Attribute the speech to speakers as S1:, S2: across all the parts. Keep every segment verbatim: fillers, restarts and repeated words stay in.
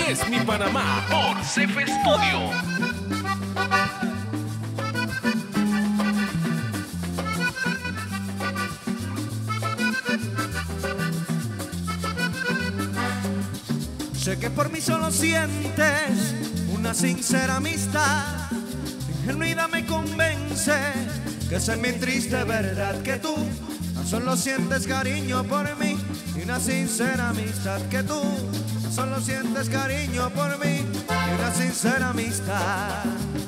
S1: es mi Panamá por Cefe Studio.
S2: Sé que por mí solo sientes una sincera amistad. Ingenuidad me convence que esa es mi triste verdad, que tú tan solo sientes cariño por mí y una sincera amistad, que tú tan solo sientes cariño por mí y una sincera amistad.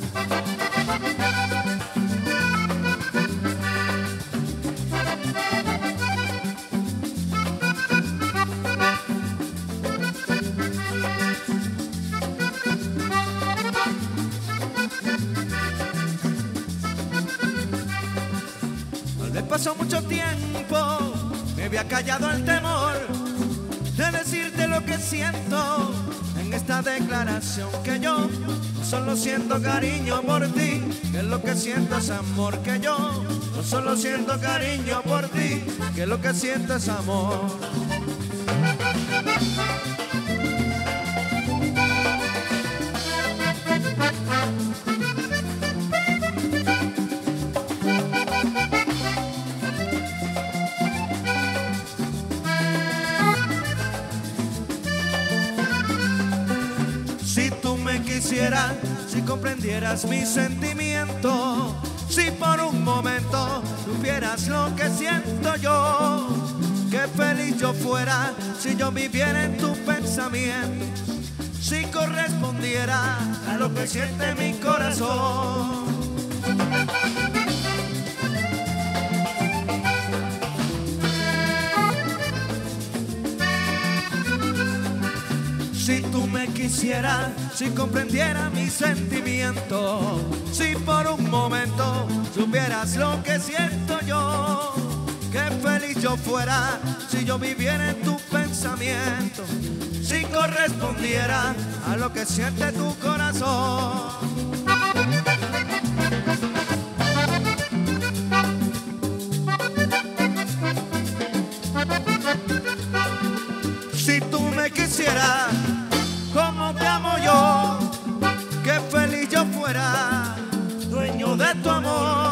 S2: Pasó mucho tiempo, me había callado el temor de decirte lo que siento en esta declaración, que yo no solo siento cariño por ti, que lo que siento es amor, que yo no solo siento cariño por ti, que lo que siento es amor. Quisiera, si comprendieras mi sentimiento, si por un momento supieras lo que siento yo, qué feliz yo fuera si yo viviera en tu pensamiento, si correspondiera a lo que siente mi corazón. Si tú me quisieras, si comprendiera mi sentimiento, si por un momento supieras lo que siento yo, qué feliz yo fuera si yo viviera en tu pensamiento, si correspondiera a lo que siente tu corazón. Si tú me quisieras como te amo yo, qué feliz yo fuera, dueño de tu amor.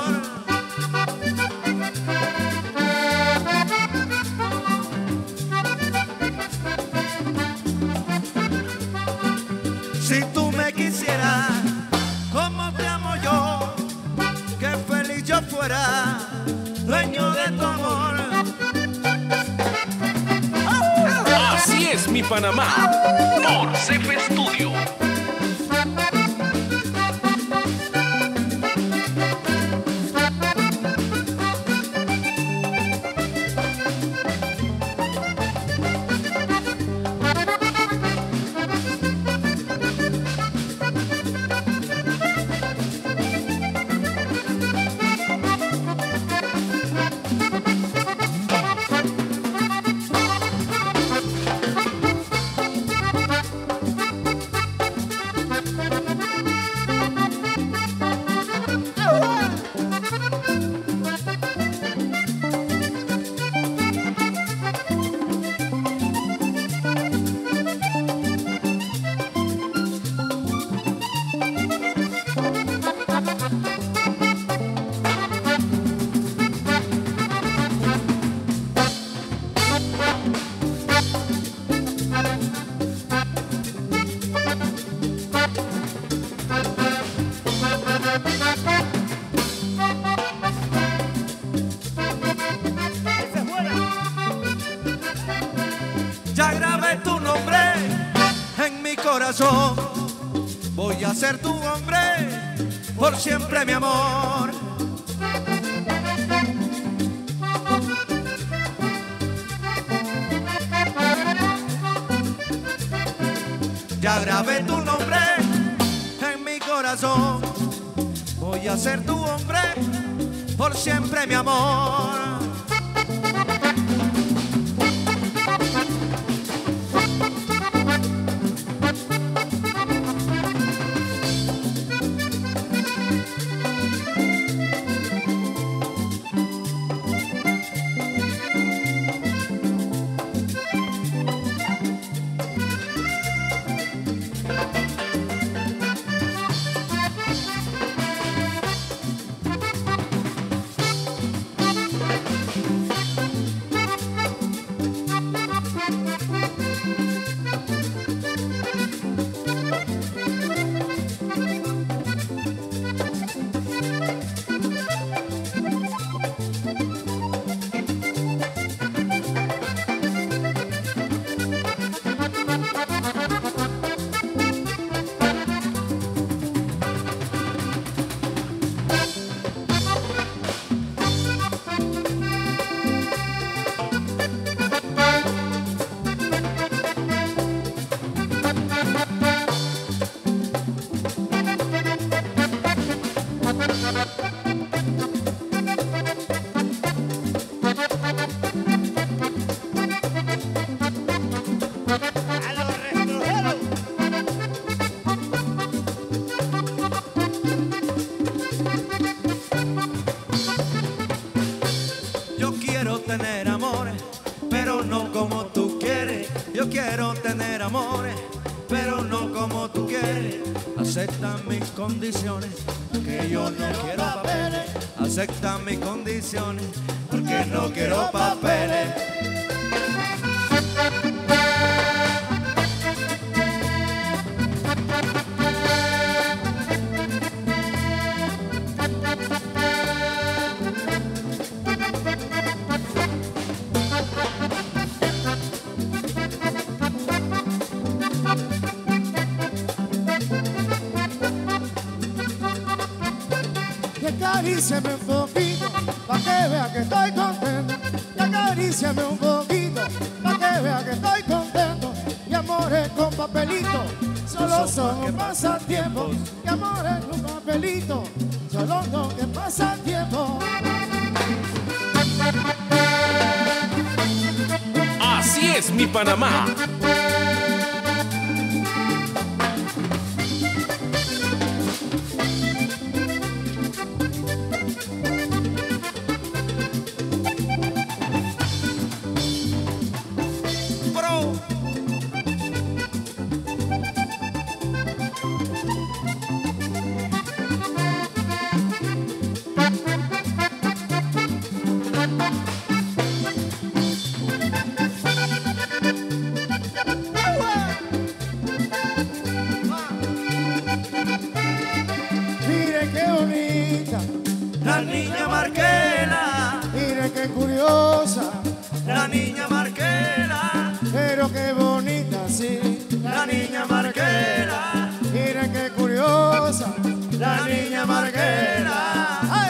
S2: Si tú me quisieras como te amo yo, qué feliz yo fuera, dueño de tu amor.
S1: Así es mi Panamá por Cefe Studio. Ya grabé tu nombre en mi corazón, voy a ser tu hombre por siempre, mi amor. Ya grabé tu nombre en mi corazón, voy a ser tu hombre por siempre, mi amor. quiero tener amores, pero no como tú quieres. Yo quiero tener amores, pero no como tú quieres. Acepta mis condiciones, que yo no quiero papeles. Acepta mis condiciones, porque no quiero papeles.
S3: Acaríciame un poquito, pa' que vea que estoy contento. Y acaríciame un poquito, pa' que vea que estoy contento. Y amores con papelito, solo son pasatiempos. Y amores con papelito, solo son que pasan tiempo.
S4: Así es mi Panamá.
S1: La niña Marquela,
S3: mire qué curiosa,
S1: la niña Marquela,
S3: pero qué bonita, sí.
S1: La niña Marquela,
S3: mire qué curiosa,
S1: la niña Marquela.
S3: ¡Ay!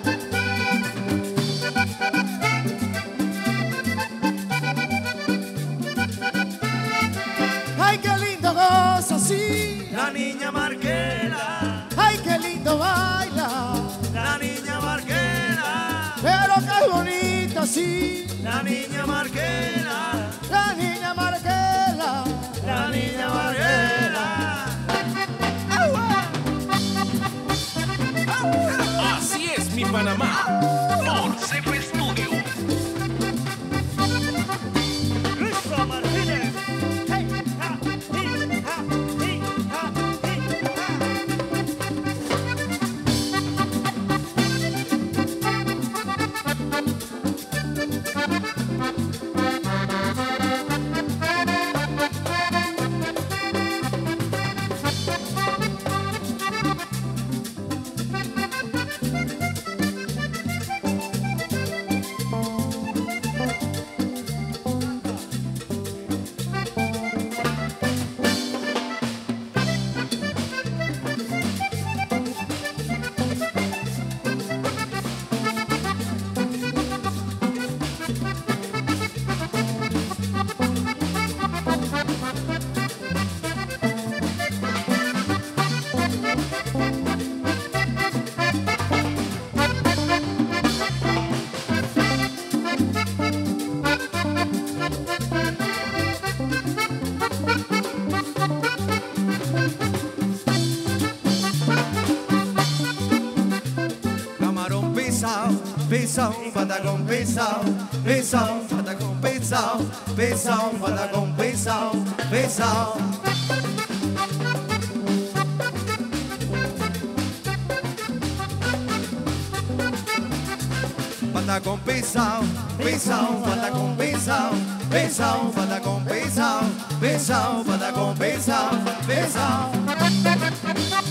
S3: ¡Ay, qué lindo goza, sí!
S1: La niña Marquela,
S3: ¡Ay, qué lindo baila!
S1: la niña Marquela,
S3: Pero qué bonita, sí.
S1: la niña Marquela,
S3: La niña Marquela,
S1: la niña Marquela.
S4: Así es mi Panamá. Por Cefe Studio.
S1: Luisa Martínez. Hey, ha, hi, ha, hi, ha, hi, ha. Pisao, patacón, pisao, pisao, patacón, pisao, pisao, patacón, pisao, pisao. Patacón, pisao, pisao, patacón, pisao, pisao, patacón, pisao, pisao, patacón, pisao, pisao.